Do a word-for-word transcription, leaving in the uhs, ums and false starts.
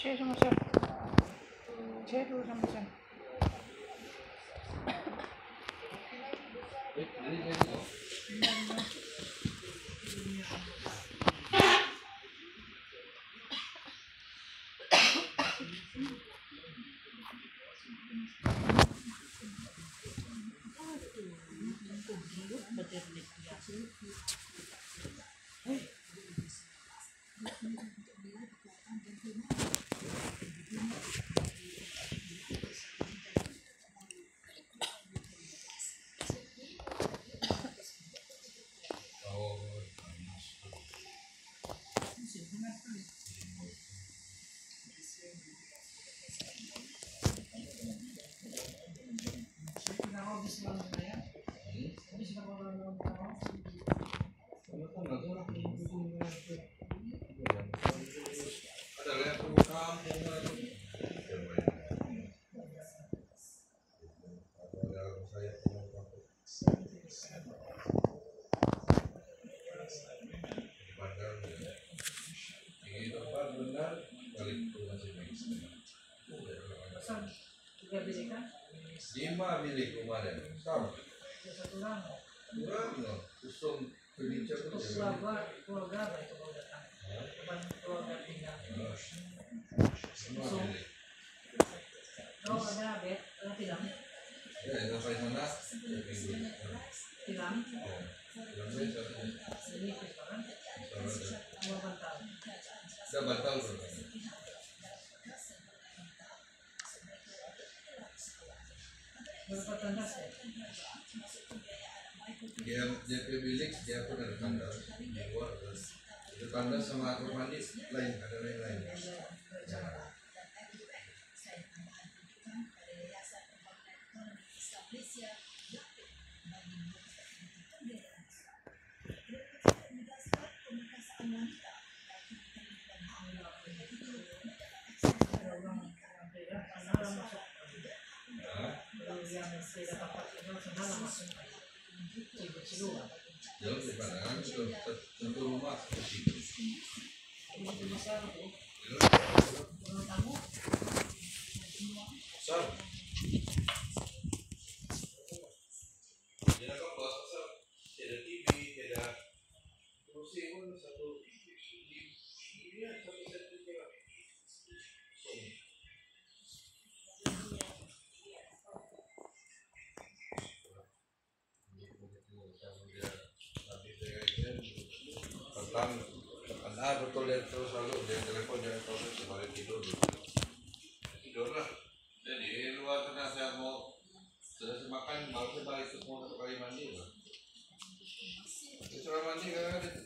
Share sama Sam. Share dulu sama Sam. Lima milik kemarin, sama. Kurang loh, usung berbincang itu keluarga keluarga apa itu kalau datang? Bukan keluarga tinggal. Semua milik. Oh ada bed, ada tilam. Ya, yang sampai sana, Tilam. Tilam saya satu. Ini kisaran. Dua bantal. Ada bantal berapa? Berapa tandas ya? Dia dia bilik dia pun ada tandas di luar terus itu tandas sama kamar mandi lain ada lain lain. Ya. Jauh di pandangan tentu rumah seperti itu. Besar. Jadi kalau bahasa besar, ada T V, ada kursi pun satu ini satu set juga. Tentang karena betul dia terus selalu dia telepon jangan terus kemarin tidur tidur lah. Jadi luar karena saya mau selesai makan baru saya balik ke rumah satu kali mandi lah. Setelah mandi kadang-kadang